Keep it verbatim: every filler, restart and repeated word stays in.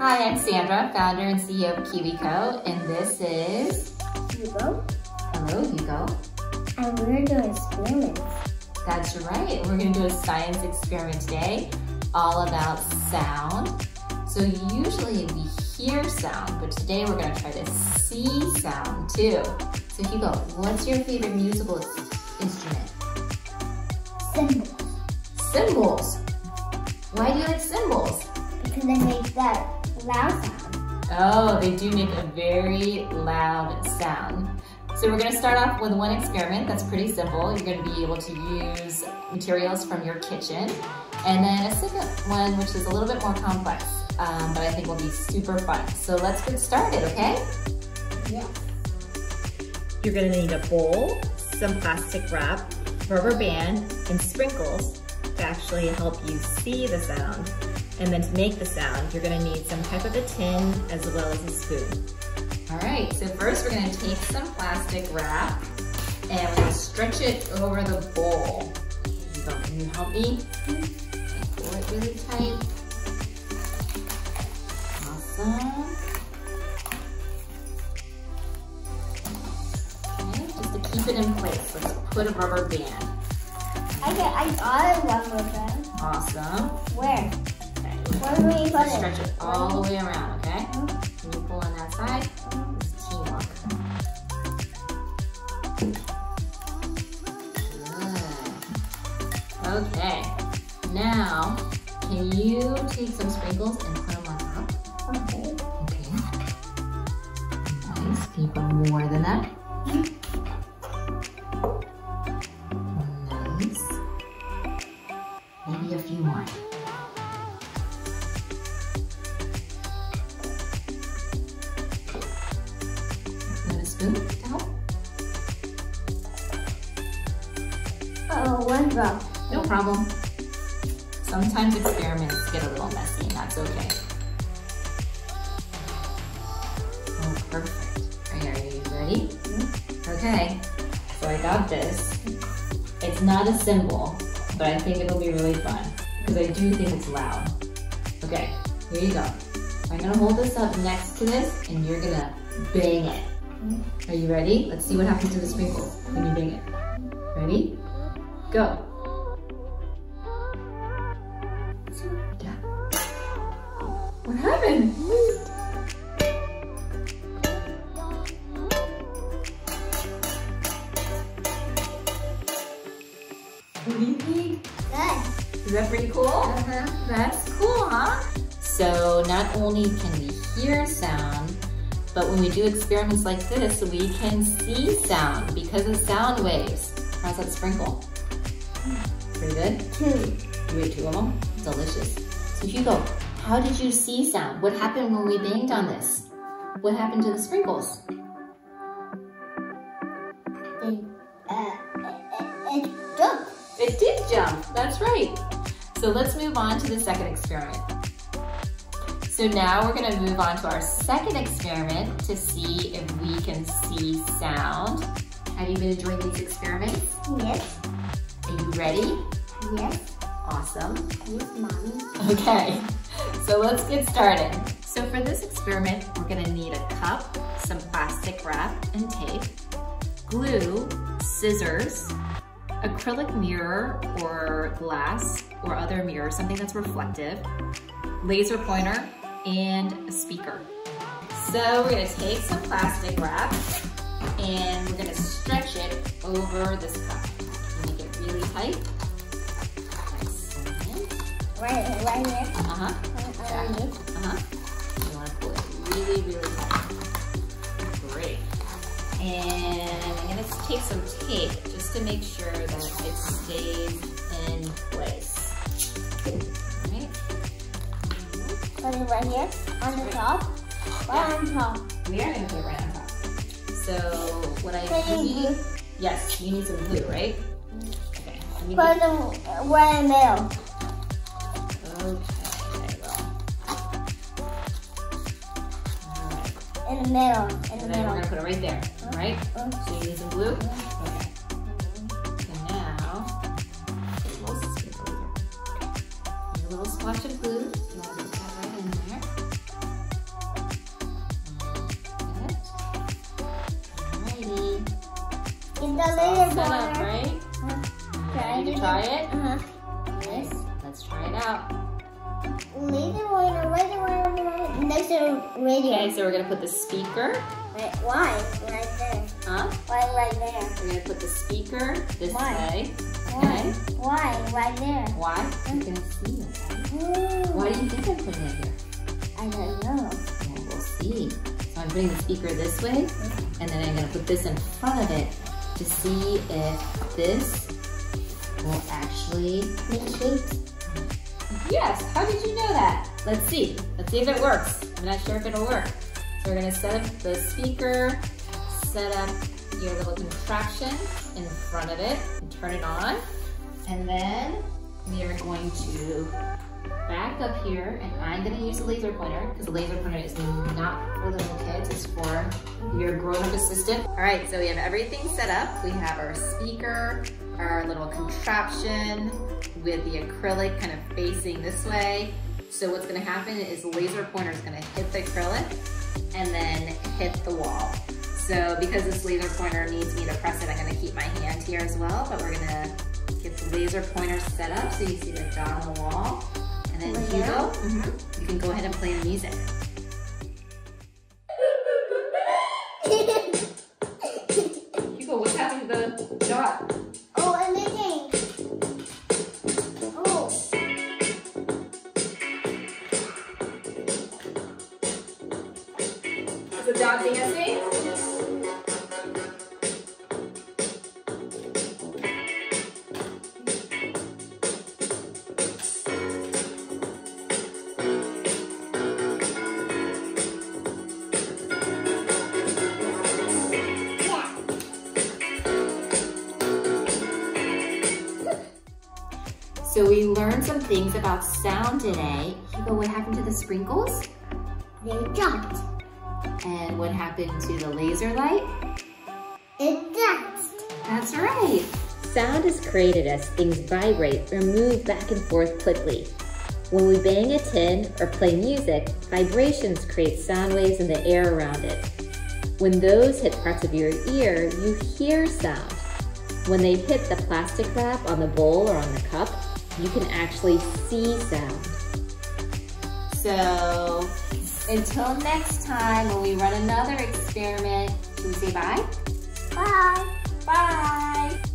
Hi, I'm Sandra, founder and C E O of KiwiCo, and this is Hugo. Hello, Hugo. And we're doing experiments. That's right. We're going to do a science experiment today, all about sound. So usually we hear sound, but today we're going to try to see sound too. So Hugo, what's your favorite musical instrument? Cymbals. Cymbals. Why do you like cymbals? Because they make that loud sound. Oh, they do make a very loud sound. So we're going to start off with one experiment that's pretty simple. You're going to be able to use materials from your kitchen. And then a second one, which is a little bit more complex, um, but I think will be super fun. So let's get started, okay? Yeah. You're going to need a bowl, some plastic wrap, rubber band, and sprinkles to actually help you see the sound. And then to make the sound, you're going to need some type of a tin as well as a spoon. All right, so first we're going to take some plastic wrap and we're going to stretch it over the bowl. So can you help me? Pull it really tight. Awesome. Okay, just to keep it in place, let's put a rubber band. I get, I got a rubber band. Awesome. Where? Okay. Where do we put Let's it? stretch it all the way around, okay? Mm-hmm. Can you pull on that side? This is teamwork. Good. Okay. Now, can you take some sprinkles and put them on top? Okay. Okay. Nice. Can you put more than that? Nice. Maybe a few more. Spoon to help? Oh, one drop. No problem. Sometimes experiments get a little messy and that's okay. Oh, perfect. Are you ready? Mm-hmm. Okay, so I got this. It's not a cymbal, but I think it'll be really fun because I do think it's loud. Okay, here you go. I'm gonna hold this up next to this and you're gonna bang it. Are you ready? Let's see what happens to the sprinkles when you bang it. Ready? Go. Yeah. What happened? What do you think? Good. Is that pretty cool? Uh-huh. That's cool, huh? So not only can we hear sound, but when we do experiments like this, we can see sound because of sound waves. How's that sprinkle? Pretty good? Two. You ate two of them? Delicious. So Hugo, how did you see sound? What happened when we banged on this? What happened to the sprinkles? They, uh, it, it jumped. It did jump, that's right. So let's move on to the second experiment. So now we're gonna move on to our second experiment to see if we can see sound. Have you been enjoying these experiments? Yes. Are you ready? Yes. Awesome. Yes, Mommy. Okay, so let's get started. So for this experiment, we're gonna need a cup, some plastic wrap and tape, glue, scissors, acrylic mirror or glass or other mirror, something that's reflective, laser pointer, and a speaker. So we're gonna take some plastic wrap and we're gonna stretch it over this cup. Make it really tight. Excellent. Right, right here. Uh-huh. Underneath. Uh-huh. You wanna pull it really, really tight. Great. And I'm gonna take some tape just to make sure that it stays in place. Right? Put it right here, on the top. Right on top. We are gonna put it right on top. So what I Put in need, glue. yes, you need some glue, right? Okay. let me Put get- them right in the middle. Okay, I will. All right. In the middle. In the And then middle. we're gonna put it right there, all right? Uh, So you need some glue? Okay. So now, a little, a little swatch of glue. You wanna put that right in there. try it? Uh-huh. Yes. Let's try it out. Laser pointer, laser pointer, laser radio. Okay, so we're gonna put the speaker. Wait, why? Right there. Huh? Why right there? We're gonna put the speaker this Why? way. Why? Okay. Why? Right there. Why? You can see it. Right? Ooh. Why do you think I'm putting it here? I don't know. Well, we'll see. So I'm putting the speaker this way, and then I'm gonna put this in front of it to see if this will actually Make shapes. Yes, how did you know that? Let's see. Let's see if it works. I'm not sure if it'll work. So we're gonna set up the speaker, set up your little contraption in front of it, and turn it on. And then we are going to back up here, and I'm gonna use a laser pointer, because the laser pointer is not for little kids, it's for your grown-up assistant. All right, so we have everything set up. We have our speaker, our little contraption with the acrylic kind of facing this way. So what's gonna happen is the laser pointer is gonna hit the acrylic and then hit the wall. So because this laser pointer needs me to press it, I'm gonna keep my hand here as well, but we're gonna get the laser pointer set up so you see the dot on the wall. And then Oh, Hugo, yeah? mm-hmm, you can go ahead and play the music. Hugo, what's happening to the dot? Oh, I'm making. Oh. Is the dot dancing? So we learned some things about sound today. Hugo, what happened to the sprinkles? They jumped. And what happened to the laser light? It danced. That's right. Sound is created as things vibrate or move back and forth quickly. When we bang a tin or play music, vibrations create sound waves in the air around it. When those hit parts of your ear, you hear sound. When they hit the plastic wrap on the bowl or on the cup, you can actually see sound. So, until next time when we run another experiment, can we say bye? Bye. Bye!